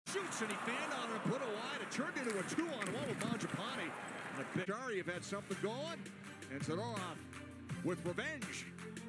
Shoots and he fanned on it and put it wide. It turned into a 2-on-1 with Mangiapane. And the Acciari have had something going. And Zadorov with revenge.